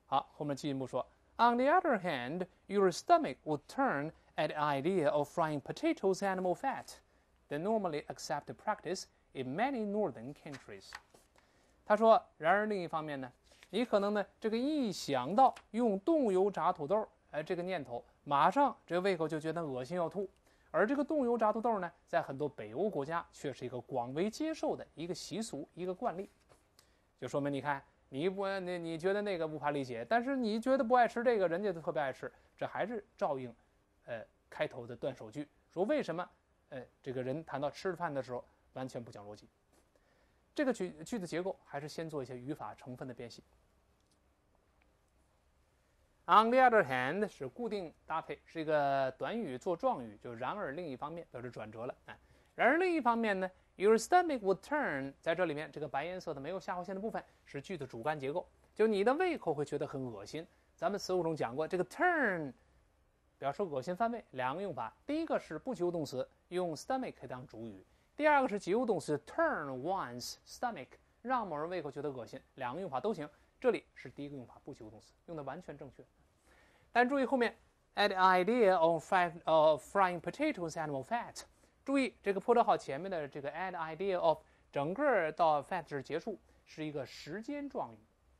好，后面进一步说 ，On the other hand, your stomach would turn at the idea of frying potatoes animal fat, the normally accepted practice in many northern countries。他说，然而另一方面呢，你可能呢这个一想到用动油炸土豆，这个念头马上这个胃口就觉得恶心要吐。而这个动油炸土豆呢，在很多北欧国家却是一个广为接受的一个习俗、一个惯例，就说明你看，你觉得那个不怕理解，但是你觉得不爱吃这个，人家都特别爱吃，这还是照应，开头的断手句，说为什么，这个人谈到吃饭的时候完全不讲逻辑。这个句子结构还是先做一些语法成分的辨析。On the other hand 是固定搭配，是一个短语做状语，就然而另一方面表示转折了。然而另一方面呢 ，Your stomach would turn 在这里面这个白颜色的没有下划线的部分是句子主干结构，就你的胃口会觉得很恶心。咱们词汇中讲过，这个 turn 表示恶心犯胃，两个用法，第一个是不及物动词，用 stomach 当主语；第二个是及物动词 turn one's stomach 让某人胃口觉得恶心，两个用法都行。这里是第一个用法，不及物动词，用的完全正确。但注意后面 at the idea of frying potatoes animal fat， 注意这个破折号前面的这个 at the idea of 整个到 fat 这结束是一个时间状语。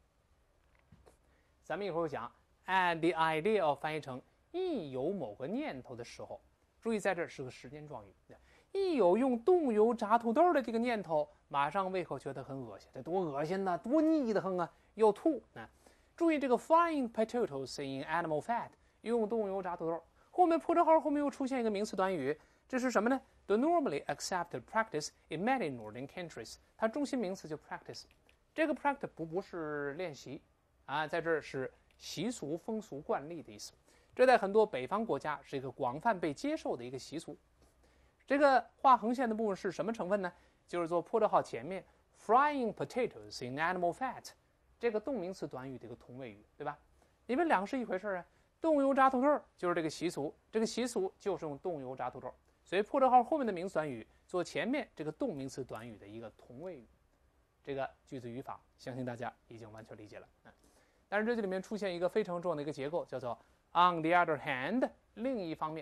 咱们一会儿讲 at the idea of 翻译成一有某个念头的时候，注意在这是个时间状语。一有用动油炸土豆的这个念头，马上胃口觉得很恶心，这多恶心呐，多腻得很啊，要吐啊！注意这个 frying potatoes in animal fat 用动油炸土豆，后面破折号后面又出现一个名词短语，这是什么呢 ？The normally accepted practice in many northern countries， 它中心名词就 practice， 这个 practice 不是练习啊，在这儿是习俗、风俗、惯例的意思。这在很多北方国家是一个广泛被接受的一个习俗。这个画横线的部分是什么成分呢？就是做破折号前面 frying potatoes in animal fat 这个动名词短语的一个同位语，对吧？因为两个是一回事啊。动油炸土豆就是这个习俗，这个习俗就是用动油炸土豆，所以破折号后面的名词短语做前面这个动名词短语的一个同位语。这个句子语法，相信大家已经完全理解了。但是这里面出现一个非常重要的一个结构，叫做 on the other hand 另一方面。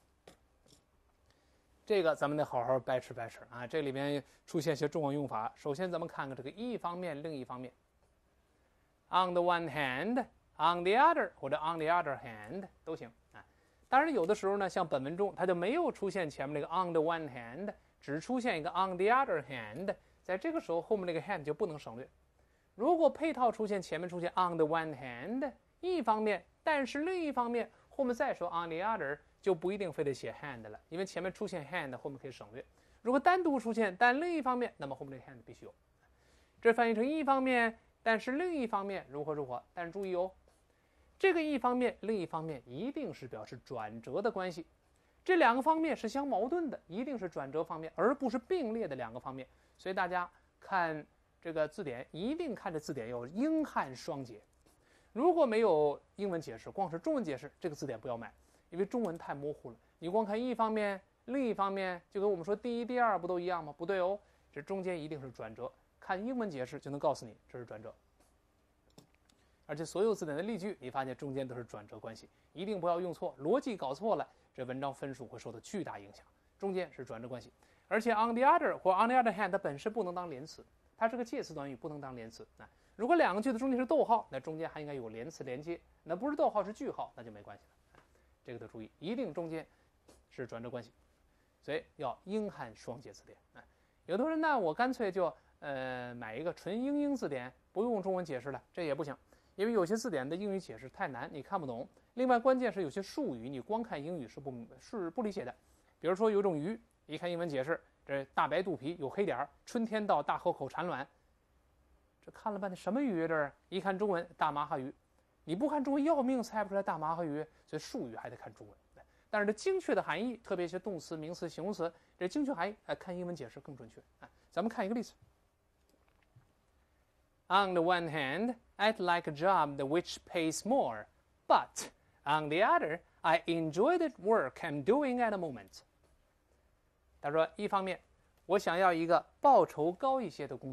这个咱们得好好掰扯啊！这里面出现一些重要用法。首先，咱们看看这个一方面、另一方面。On the one hand, on the other 或者 on the other hand 都行啊。当然，有的时候呢，像本文中它就没有出现前面那个 on the one hand， 只出现一个 on the other hand， 在这个时候后面那个 hand 就不能省略。如果配套出现前面出现 on the one hand 一方面，但是另一方面后面再说 on the other。就不一定非得写 hand 了，因为前面出现 hand 后面可以省略。如果单独出现但另一方面，那么后面的 hand 必须有。这翻译成一方面，但是另一方面如何？但是注意哦，这个一方面、另一方面一定是表示转折的关系，这两个方面是相矛盾的，一定是转折方面，而不是并列的两个方面。所以大家看这个字典，一定看这字典有英汉双解。如果没有英文解释，光是中文解释，这个字典不要买。因为中文太模糊了，你光看一方面、另一方面，就跟我们说第一、第二不都一样吗？不对哦，这中间一定是转折。看英文解释就能告诉你这是转折。而且所有字典的例句，你发现中间都是转折关系，一定不要用错，逻辑搞错了，这文章分数会受到巨大影响。中间是转折关系，而且 on the other 或 on the other hand 它本身不能当连词，它是个介词短语，不能当连词。如果两个句子中间是逗号，那中间还应该有连词连接，那不是逗号是句号，那就没关系了。这个得注意，一定中间是转折关系，所以要英汉双解字典。有的人那我干脆就买一个纯英字典，不用中文解释了，这也不行，因为有些字典的英语解释太难，你看不懂。另外，关键是有些术语你光看英语是不理解的。比如说有一种鱼，一看英文解释，这大白肚皮有黑点，春天到大河口产卵，这看了半天什么鱼？这一看中文大麻花鱼。你不看中文要命猜不出来大麻花鱼，所以术语还得看中文。但是这精确的含义，特别一些动词、名词、形容词，这精确含义看英文解释更准确。咱们看一个例子。On the one hand, I'd like a job which pays more, but on the other, I enjoy the work I'm doing at the moment. 他说，一方面，我想要一个报酬高一些的工作，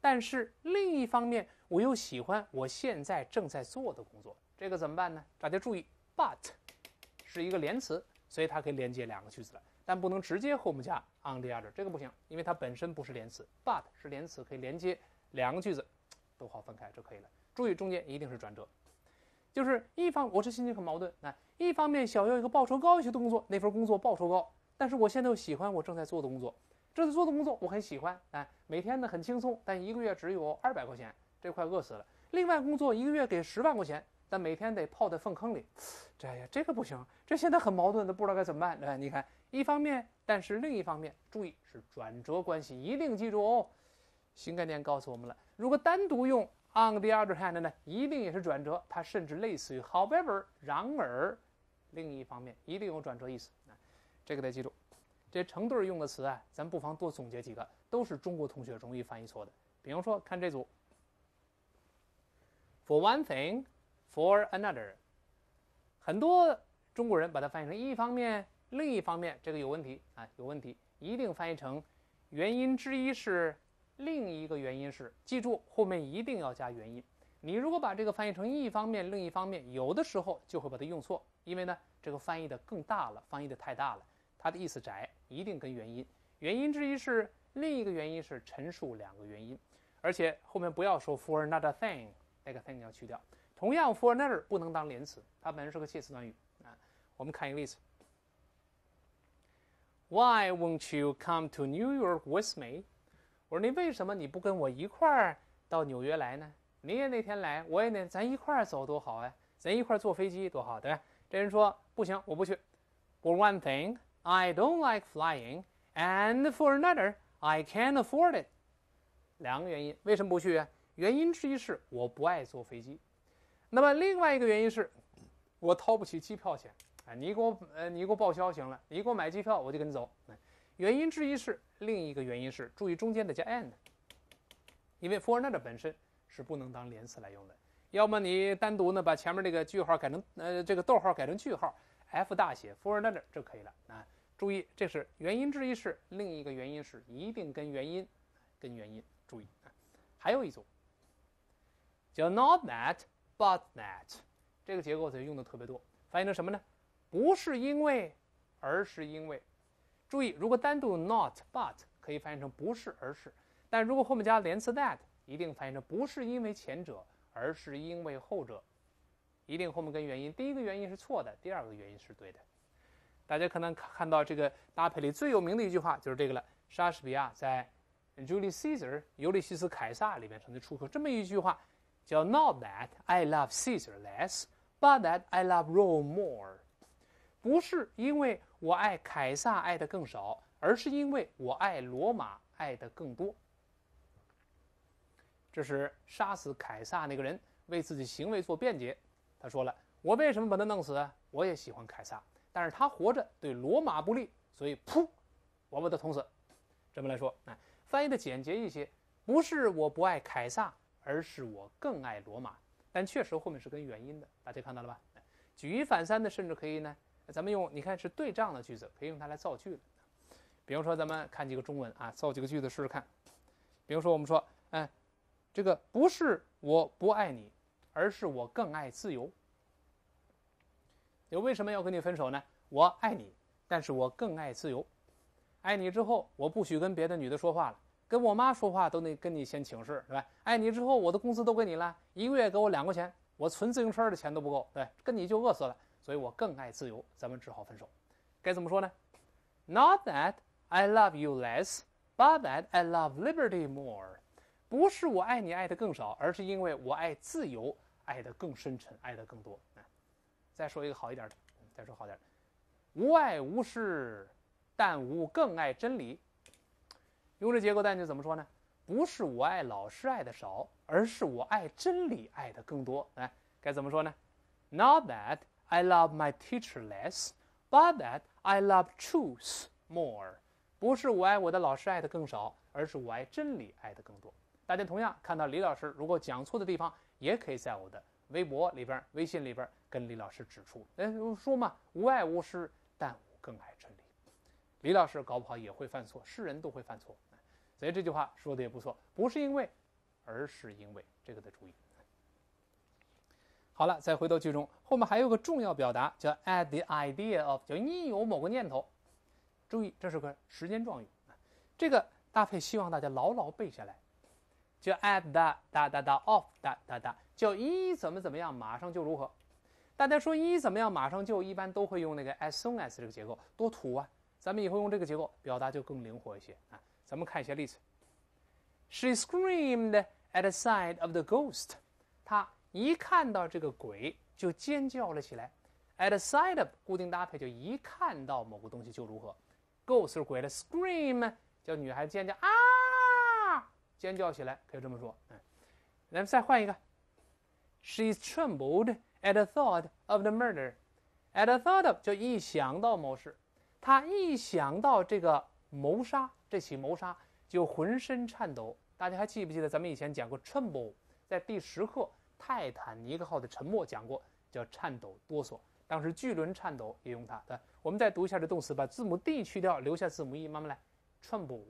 但是另一方面我又喜欢我现在正在做的工作，这个怎么办呢？大家注意 ，but 是一个连词，所以它可以连接两个句子了，但不能直接后面加 on the other， 这个不行，因为它本身不是连词 ，but 是连词，可以连接两个句子，逗号分开就可以了。注意中间一定是转折，就是一方我这心情很矛盾，一方面想要一个报酬高一些的工作，那份工作报酬高，但是我现在又喜欢我正在做的工作。正在做的工作我很喜欢，每天呢很轻松，但一个月只有200块钱，这快饿死了。另外工作一个月给10万块钱，但每天得泡在粪坑里，这个不行，这现在很矛盾的，不知道该怎么办。你看，一方面，但是另一方面，注意是转折关系，一定记住哦。新概念告诉我们了，如果单独用 on the other hand 呢，一定也是转折，它甚至类似于 however 然而，另一方面一定有转折意思，这个得记住。这成对用的词咱不妨多总结几个，都是中国同学容易翻译错的。比方说，看这组 ，for one thing, for another， 很多中国人把它翻译成一方面、另一方面，这个有问题有问题，一定翻译成原因之一是，另一个原因是，记住后面一定要加原因。你如果把这个翻译成一方面、另一方面，有的时候就会把它用错，因为呢，这个翻译的更大了，翻译的太大了。它的意思窄，一定跟原因。原因之一是，另一个原因是陈述两个原因，而且后面不要说 for another thing， 那个 thing 要去掉。同样 for another 不能当连词，它本身是个介词短语我们看一个例子 ：Why won't you come to New York with me？ 我说你为什么你不跟我一块儿到纽约来呢？你也那天来，我也那，咱一块儿走多好咱一块儿坐飞机多好，对吧？这人说不行，我不去。For one thing。I don't like flying, and for another, I can't afford it. 两个原因，为什么不去原因之一是我不爱坐飞机，那么另外一个原因是我掏不起机票钱你给我报销行了，你给我买机票我就跟你走。原因之一是，另一个原因是，注意中间的加 and， 因为 for another 本身是不能当连词来用的，要么你单独呢把前面这个句号改成这个逗号改成句号 ，F 大写 for another 就可以了注意，这是原因之一是，另一个原因是，一定跟原因，注意还有一组叫 not that but that， 这个结构用的特别多，翻译成什么呢？不是因为，而是因为。注意，如果单独 not but 可以翻译成不是而是，但如果后面加连词 that， 一定翻译成不是因为前者，而是因为后者，一定后面跟原因，第一个原因是错的，第二个原因是对的。大家可能看到这个搭配里最有名的一句话就是这个了，莎士比亚在 Julius Caesar 尤利西斯凯撒里面曾经出口这么一句话，叫 Not that I love Caesar less, but that I love Rome more。 不是因为我爱凯撒爱的更少，而是因为我爱罗马爱的更多。这是杀死凯撒那个人为自己行为做辩解，他说了，我为什么把他弄死我也喜欢凯撒，但是他活着对罗马不利，所以噗，我把他捅死。这么来说，翻译的简洁一些，不是我不爱凯撒，而是我更爱罗马。但确实后面是跟原因的，大家看到了吧？举一反三的，甚至可以呢，咱们用你看是对仗的句子，可以用它来造句了。比如说，咱们看几个中文造几个句子试试看。比如说，我们说，这个不是我不爱你，而是我更爱自由。为什么要跟你分手呢？我爱你，但是我更爱自由。爱你之后，我不许跟别的女的说话了，跟我妈说话都得跟你先请示，对吧？爱你之后，我的工资都给你了，一个月给我2块钱，我存自行车的钱都不够，对，跟你就饿死了，所以我更爱自由，咱们只好分手。该怎么说呢？ Not that I love you less, but that I love liberty more。 不是我爱你爱的更少，而是因为我爱自由爱的更深沉，爱的更多。再说一个好一点的，无爱无事，但吾更爱真理。用这结构单词怎么说呢？不是我爱老师爱的少，而是我爱真理爱的更多。该怎么说呢？ Not that I love my teacher less, but that I love truth more。 不是我爱我的老师爱的更少，而是我爱真理爱的更多。大家同样看到李老师如果讲错的地方，也可以在我的微博里边、微信里边跟李老师指出。说嘛，无爱无事，但吾更爱真理。李老师搞不好也会犯错，是人都会犯错，所以这句话说的也不错。不是因为， 而是因为，这个得注意。好了，再回到句中，后面还有个重要表达叫 at the idea of， 叫一有某个念头。注意，这是个时间状语，这个搭配希望大家牢牢背下来。叫 at the of 叫一怎么样，马上就如何。大家说一怎么样，马上就一般都会用那个 as soon as 这个结构，多土啊！咱们以后用这个结构表达就更灵活一些啊。咱们看一些例子。She screamed at the sight of the ghost。她一看到这个鬼就尖叫了起来。At the sight of 固定搭配，就一看到某个东西就如何。Ghost 是鬼的 ，scream 叫女孩尖叫啊，尖叫起来，可以这么说。咱们再换一个。She trembled at the thought of the murder。At the thought of 就一想到某事，她一想到这个谋杀，这起谋杀就浑身颤抖。大家还记不记得咱们以前讲过 tremble， 在第10课泰坦尼克号的沉没讲过，叫颤抖哆嗦。当时巨轮颤抖也用它。我们再读一下这动词，把字母 D 去掉，留下字母 E， 慢慢来。tremble，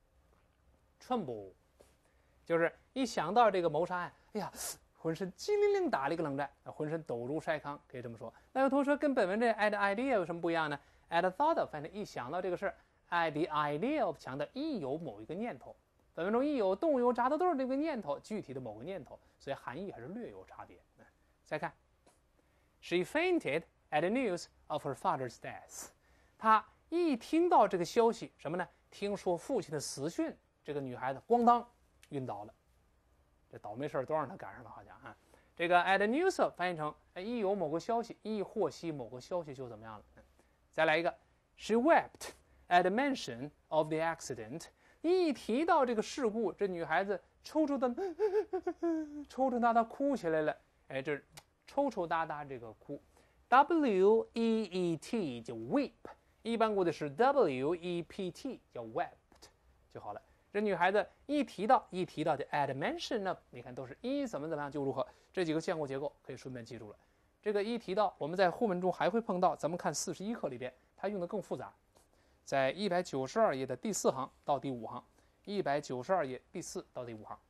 就是一想到这个谋杀案，哎呀，浑身激灵灵打了一个冷战，浑身抖如筛糠，可以这么说。那有同学说跟本文这 at idea 有什么不一样呢？ at thought of 反正一想到这个事儿 ，at the idea of 强调一有某一个念头。本文中一有动有查头都是这个念头，具体的某个念头，所以含义还是略有差别。再看 ，She fainted at the news of her father's death。她一听到这个消息，什么呢？听说父亲的死讯，这个女孩子咣当晕倒了。这倒霉事都让她赶上了，好像啊。这个 at the news of 翻译成一有某个消息，一获悉某个消息就怎么样了。再来一个 ，She wept at the mention of the accident。一提到这个事故，这女孩子抽抽搭搭哭起来了。哎，这抽抽搭搭这个哭 ，weet 就 weep， 一般过的是 wept 叫 wept 就好了。这女孩子一提到就 at mention of， 你看都是一怎么样就如何，这几个建构结构可以顺便记住了。这个一提到，我们在后文中还会碰到，咱们看41课里边，它用的更复杂。在192页的第4行到第5行，192页第4到第5行，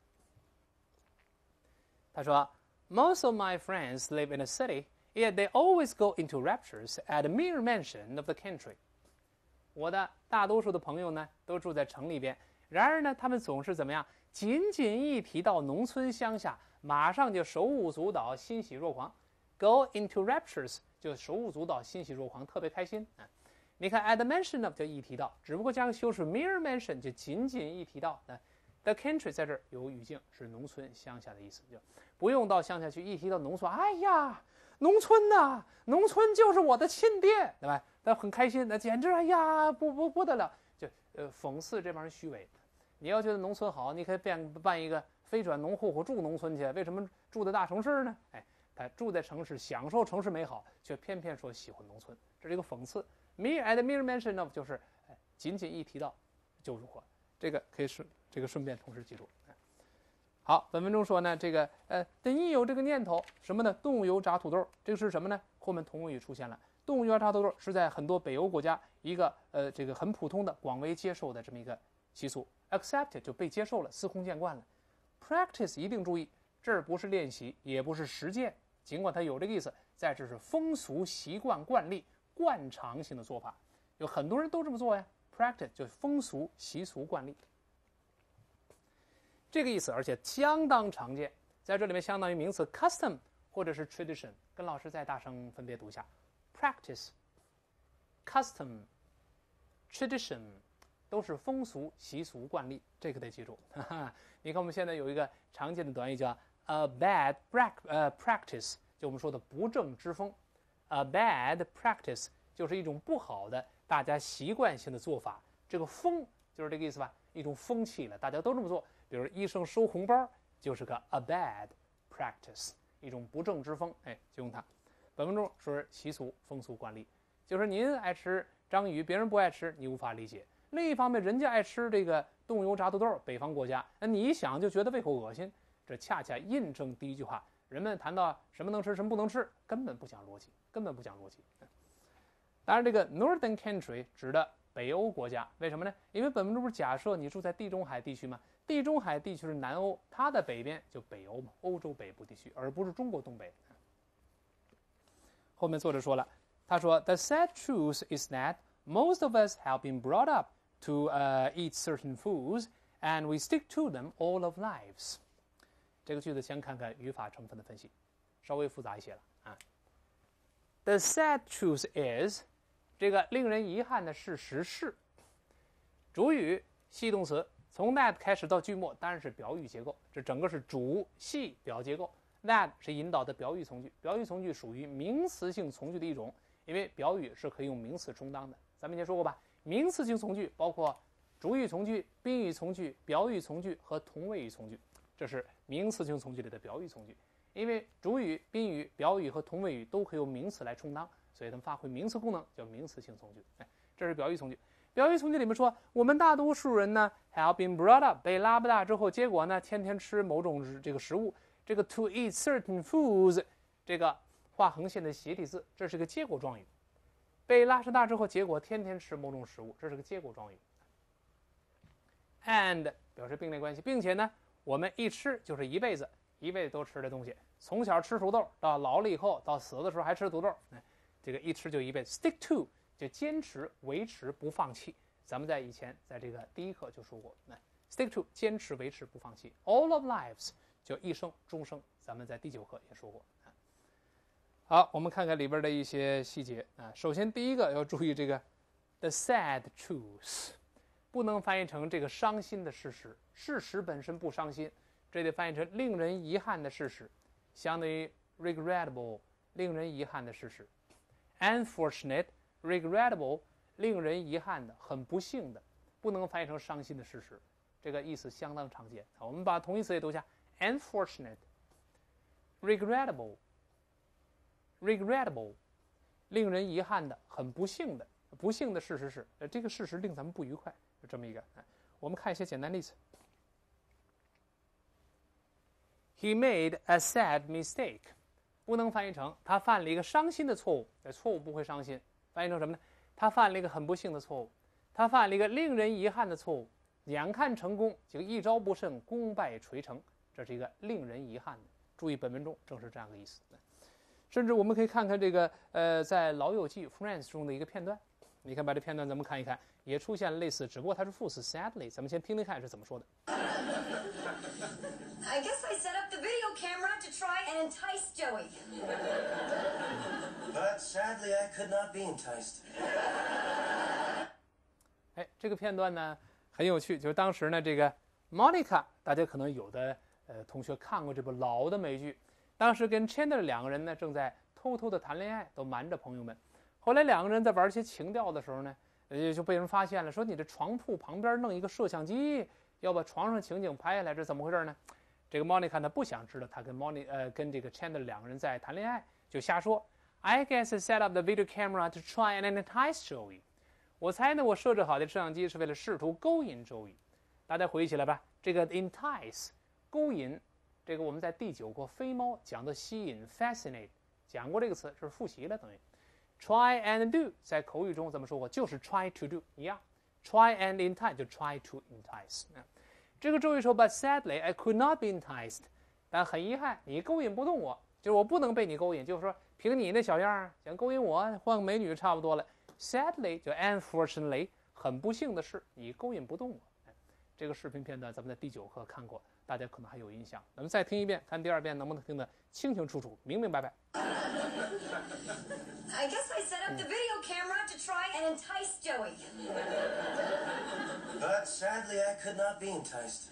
他说 ：“Most of my friends live in a city, yet they always go into raptures at the mere mention of the country。”我的大多数的朋友呢，都住在城里边，然而呢，他们总是怎么样？仅一提到农村乡下，马上就手舞足蹈、欣喜若狂。Go into raptures 就手舞足蹈、欣喜若狂，特别开心啊。你看 at the mention of 就一提到，只不过加个修饰 mere mention 就仅一提到。The country 在这儿有语境，是农村乡下的意思，就不用到乡下去。一提到农村，哎呀，农村呐，农村就是我的亲爹，对吧？那很开心，那简直哎呀不得了，就讽刺这帮人虚伪。你要觉得农村好，你可以办一个非转农户住农村去，为什么住在大城市呢？哎，他住在城市，享受城市美好，却偏偏说喜欢农村，这是一个讽刺。at mere mention of 就是仅一提到就如何，这个可以顺便同时记住。好，本文中说呢，这个一有这个念头什么呢？动油炸土豆，这个是什么呢？后面同位语出现了。动油炸土豆是在很多北欧国家一个这个很普通的、广为接受的这么一个习俗。accepted 就被接受了，司空见惯了。practice 一定注意，这儿不是练习，也不是实践，尽管它有这个意思，在这是风俗习惯惯例。惯常性的做法，有很多人都这么做呀。practice 就是风俗习俗惯例，这个意思，而且相当常见。在这里面相当于名词 custom 或者是 tradition， 跟老师再大声分别读一下 ：practice、custom、tradition 都是风俗习俗惯例，这个得记住。你看我们现在有一个常见的短语叫 a bad practice， 就我们说的不正之风。A bad practice 就是一种不好的、大家习惯性的做法。这个风就是这个意思吧，一种风气了，大家都这么做。比如医生收红包，就是个 a bad practice， 一种不正之风。哎，就用它。本文中说习俗、风俗惯例，就是您爱吃章鱼，别人不爱吃，你无法理解。另一方面，人家爱吃这个动油炸土豆，北方国家，那你一想就觉得胃口恶心。这恰恰印证第一句话。人们谈到什么能吃，什么不能吃，根本不讲逻辑。当然，这个 Northern country 指的北欧国家。为什么呢？因为本文中不是假设你住在地中海地区吗？地中海地区是南欧，它的北边就北欧嘛，欧洲北部地区，而不是中国东北。后面作者说了，他说 The sad truth is that most of us have been brought up to eat certain foods, and we stick to them all of lives。这个句子先看看语法成分的分析，稍微复杂一些了啊。The sad truth is， 这个令人遗憾的事实是，主语系动词，从 that 开始到句末当然是表语结构，这整个是主系表结构。that 是引导的表语从句，表语从句属于名词性从句的一种，因为表语是可以用名词充当的。咱们以前说过吧，名词性从句包括主语从句、宾语从句、表语从句和同位语从句，这是名词性从句里的表语从句。因为主语、宾语、表语和同位语都可以用名词来充当，所以它们发挥名词功能，叫名词性从句。这是表语从句。表语从句里面说，我们大多数人呢 have been brought up， 被拉不大之后，结果呢天天吃某种这个食物。这个 to eat certain foods， 这个画横线的斜体字，这是个结果状语。被拉扯大之后，结果天天吃某种食物，这是个结果状语。and 表示并列关系，并且呢，我们一吃就是一辈子都吃的东西，从小吃土豆到老了以后，到死的时候还吃土豆，这个一吃就一辈子。stick to 就坚持、维持、不放弃。咱们在以前在这个第一课就说过，stick to 坚持、维持、不放弃。all of lives 就一生、终生，咱们在第9课也说过。好，我们看看里边的一些细节啊。首先，第一个要注意这个 the sad truth， 不能翻译成这个伤心的事实，事实本身不伤心，这得翻译成令人遗憾的事实，相当于 regrettable， 令人遗憾的事实。unfortunate regrettable 令人遗憾的，很不幸的，不能翻译成伤心的事实，这个意思相当常见。我们把同义词也读一下 unfortunate regrettable， 令人遗憾的，很不幸的，不幸的事实是这个事实令咱们不愉快，就这么一个。我们看一些简单例子。He made a sad mistake， 不能翻译成他犯了一个伤心的错误，错误不会伤心，翻译成什么呢？他犯了一个很不幸的错误，他犯了一个令人遗憾的错误，眼看成功，就一招不慎，功败垂成，这是一个令人遗憾的。注意本文中正是这样的意思。甚至我们可以看看这个在《老友记》Friends 中的一个片段，你看把这片段咱们看一看，也出现了类似，只不过它是副词 sadly， 咱们先听听看是怎么说的。 I guess I set up the video camera to try and entice Joey. But sadly, I could not be enticed. 这个片段呢很有趣，就是当时呢这个 Monica， 大家可能有的同学看过这部老的美剧，当时跟 Chandler 两个人呢正在偷偷的谈恋爱，都瞒着朋友们。后来两个人在玩一些情调的时候呢，就被人发现了，说你这床铺旁边弄一个摄像机，要把床上情景拍下来，这怎么回事呢？这个 Monica 呢不想知道他跟这个 Chandler 两个人在谈恋爱，就瞎说。I guess I set up the video camera to try and entice Joey。我猜呢，我设置好的摄像机是为了试图勾引周瑜。大家回忆起来吧，这个 entice 勾引，这个我们在第9课飞猫讲的吸引 fascinate 讲过这个词，是复习了等于。try and do 在口语中怎么说过？就是 try to do 一样 ，try and entice 就 try to entice。这个周瑜说 ，But sadly I could not be enticed。但很遗憾，你勾引不动我，就是我不能被你勾引，就是说凭你那小样想勾引我，换个美女差不多了。Sadly 就 unfortunately 很不幸的是，你勾引不动我。这个视频片段咱们在第9课看过，大家可能还有印象。咱们再听一遍，看第2遍能不能听得清清楚楚、明明白白。 I guess I set up the video camera to try and entice Joey. But sadly, I could not be enticed.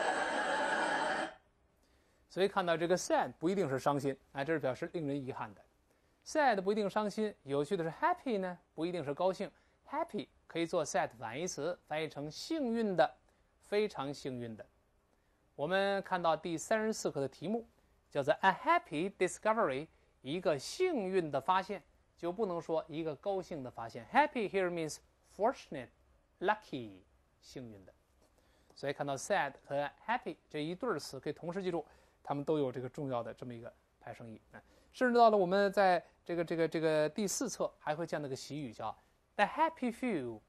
所以看到这个 sad 不一定是伤心，这是表示令人遗憾的。sad 不一定伤心，有趣的是 happy 呢，不一定是高兴。happy 可以做 sad 反义词，翻译成幸运的，非常幸运的。我们看到第34课的题目叫做 A happy discovery， 一个幸运的发现，就不能说一个高兴的发现。Happy here means fortunate, lucky， 幸运的。所以看到 sad 和 happy 这一对词可以同时记住，它们都有这个重要的这么一个派生义。甚至到了我们在这个第4册还会见到个习语叫 the happy few，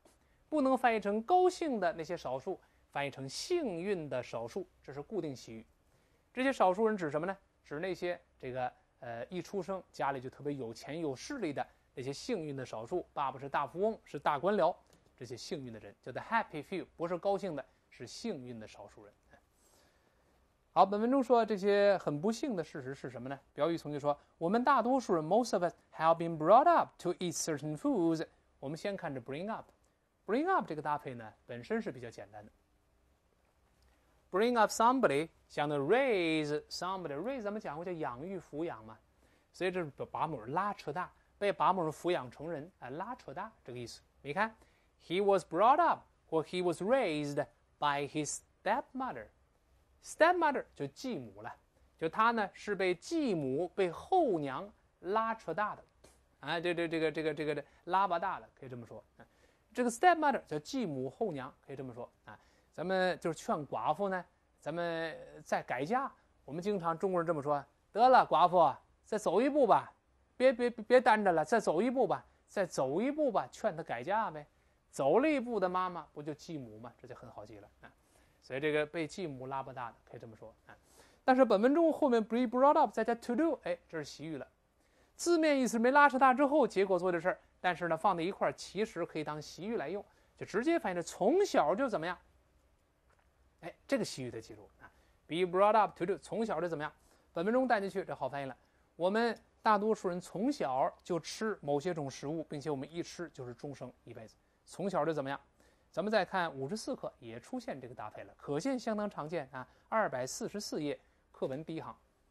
不能翻译成高兴的那些少数，翻译成幸运的少数，这是固定习语。这些少数人指什么呢？指那些一出生家里就特别有钱有势力的那些幸运的少数，爸爸是大富翁，是大官僚，这些幸运的人叫做 happy few， 不是高兴的，是幸运的少数人。好，本文中说这些很不幸的事实是什么呢？表语从句说，我们大多数人 most of us have been brought up to eat certain foods。我们先看这 bring up。bring up 这个搭配呢，本身是比较简单的。bring up somebody 相当于 raise somebody，raise 咱们讲过叫养育抚养嘛，所以这是把某人拉扯大，被把某人抚养成人啊，拉扯大这个意思。你看 ，he was brought up 或 he was raised by his stepmother。stepmother 就继母了，就他呢是被继母被后娘拉扯大的，啊，这个拉拔大的，可以这么说。这个 stepmother 叫继母后娘，可以这么说啊。咱们就是劝寡妇呢，咱们再改嫁。我们经常中国人这么说：得了，寡妇，再走一步吧，别单着了，再走一步吧，再走一步吧，劝她改嫁呗。走了一步的妈妈不就继母吗？这就很好记了啊。所以这个被继母拉拔大的，可以这么说啊。但是本文中后面 be brought up 再加 to do， 哎，这是习语了。字面意思没拉扯大之后结果做的事儿，但是呢放在一块儿，其实可以当习语来用，就直接翻译成从小就怎么样。哎，这个习语得记住啊 ，be brought up to do， 从小就怎么样？本文中带进去，这好翻译了。我们大多数人从小就吃某些种食物，并且我们一吃就是终生一辈子，从小就怎么样？咱们再看54课也出现这个搭配了，可见相当常见啊。244页课文第一行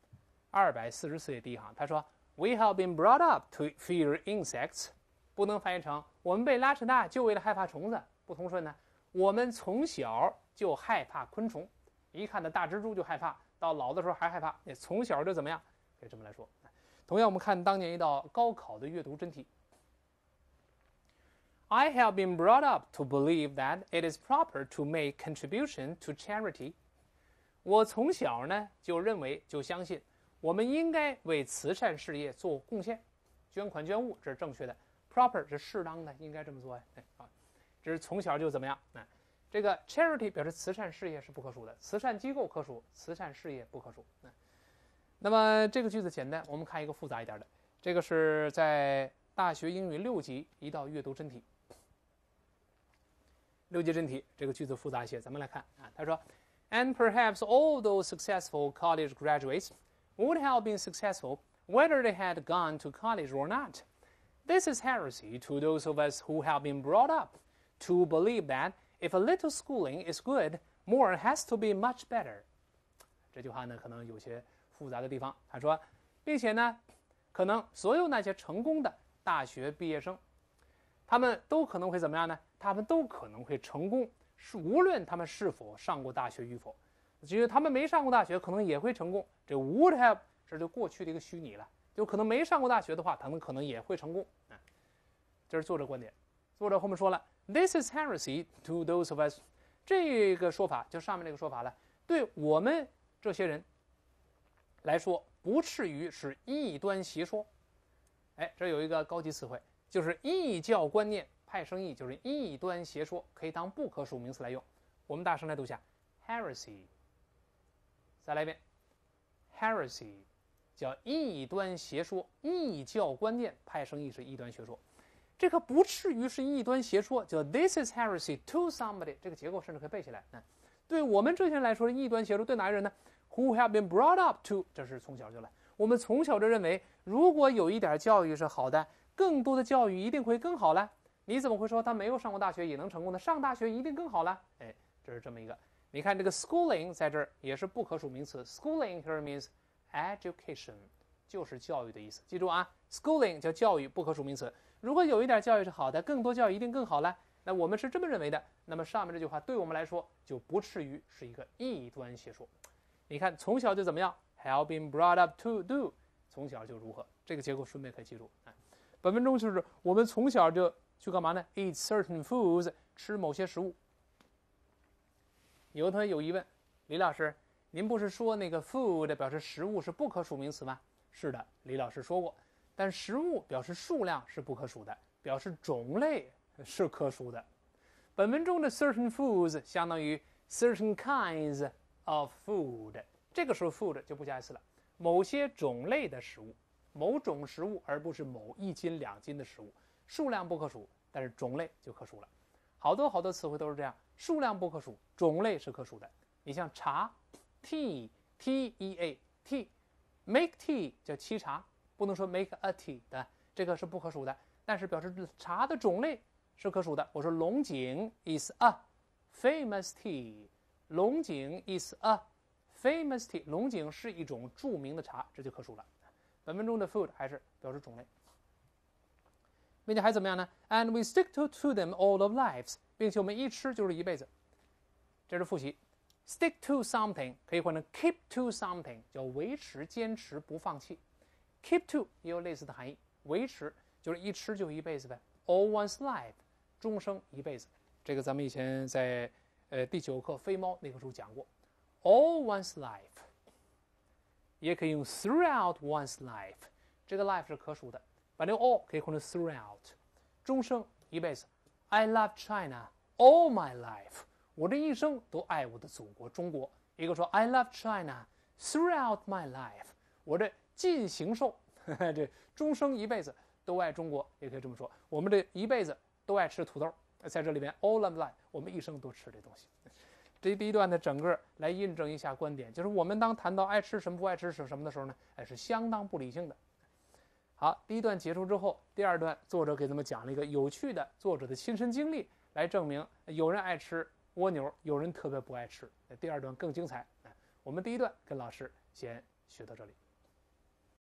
，244页第一行，他说 ：“We have been brought up to fear insects。”不能翻译成我们被拉扯大就为了害怕虫子，不通顺呢。我们从小就害怕昆虫，一看到大蜘蛛就害怕，到老的时候还害怕，也从小就怎么样？可以这么来说。同样，我们看当年一道高考的阅读真题。I have been brought up to believe that it is proper to make contribution to charity。我从小呢就认为就相信我们应该为慈善事业做贡献，捐款捐物这是正确的 ，proper 是适当的，应该这么做呀。啊，这是从小就怎么样？这个 charity 表示慈善事业是不可数的，慈善机构可数，慈善事业不可数。那么这个句子简单，我们看一个复杂一点的，这个是在大学英语6级一道阅读真题。6级真题这个句子复杂一些，咱们来看啊。他说 ，And perhaps all those successful college graduates would have been successful whether they had gone to college or not. This is heresy to those of us who have been brought up to believe that if a little schooling is good, more has to be much better. 这句话呢，可能有些复杂的地方。他说，并且呢，可能所有那些成功的大学毕业生，他们都可能会怎么样呢？他们都可能会成功，无论他们是否上过大学与否。至于他们没上过大学，可能也会成功。这 would have 这就过去的一个虚拟了，就可能没上过大学的话，他们可能也会成功。这是作者观点。作者后面说了 ，This is heresy to those of us。这个说法就上面那个说法了，对我们这些人来说，不至于是异端邪说。哎，这有一个高级词汇，就是异教观念。派生意就是异端邪说，可以当不可数名词来用。我们大声来读一下 heresy。再来一遍 heresy， 叫异端邪说，异教观念，派生意是异端邪说。这个不至于是异端邪说，叫 this is heresy to somebody。这个结构甚至可以背起来。对我们这些人来说，异端邪说对哪个人呢 ？Who have been brought up to， 这是从小就来。我们从小就认为，如果有一点教育是好的，更多的教育一定会更好了。你怎么会说他没有上过大学也能成功呢？上大学一定更好了。哎，这是这么一个。你看这个 schooling 在这儿也是不可数名词 ，schooling here means education， 就是教育的意思。记住啊 ，schooling 叫教育，不可数名词。如果有一点教育是好的，更多教育一定更好了。那我们是这么认为的。那么上面这句话对我们来说就不至于是一个异端邪说。你看从小就怎么样 ？Have been brought up to do， 从小就如何？这个结构顺便可以记住。本文中就是我们从小就去干嘛呢 ？Eat certain foods， 吃某些食物。有的同学有疑问，李老师，您不是说那个 food 表示食物是不可数名词吗？是的，李老师说过，但食物表示数量是不可数的，表示种类是可数的。 本文中的 certain foods 相当于 certain kinds of food， 这个时候 food 就不加 s 了，某些种类的食物，某种食物，而不是某1斤2斤的食物，数量不可数，但是种类就可数了。好多词汇都是这样，数量不可数，种类是可数的。你像茶 tea T-E-A tea make tea 叫沏茶，不能说 make a tea 的，这个是不可数的，但是表示茶的种类是可数的。我说龙井 is a famous tea， 龙井 is a famous tea， 龙井是一种著名的茶，这就可数了。本文中的 food 还是表示种类，并且还怎么样呢 ？And we stick to them all of lives， 并且我们一吃就是一辈子。这是复习。Stick to something 可以换成 keep to something， 叫维持、坚持、不放弃。Keep to 也有类似的含义，维持就是一吃就一辈子呗。All one's life， 终生一辈子。这个咱们以前在第9课飞猫那个时候讲过。All one's life， 也可以用 throughout one's life， 这个 life 是可数的，把这个 all 可以换成 throughout， 终生一辈子。I love China all my life。我这一生都爱我的祖国中国。一个说 I love China throughout my life， 我这尽形寿，这终生一辈子都爱中国，也可以这么说。我们这一辈子都爱吃土豆，在这里边 all of life， 我们一生都吃这东西。这第一段的整个来印证一下观点，就是我们当谈到爱吃什么不爱吃什么的时候呢，是相当不理性的。好，第一段结束之后，第二段作者给咱们讲了一个有趣的作者的亲身经历，来证明有人爱吃蜗牛，有人特别不爱吃。第二段更精彩。我们第一段跟老师先学到这里。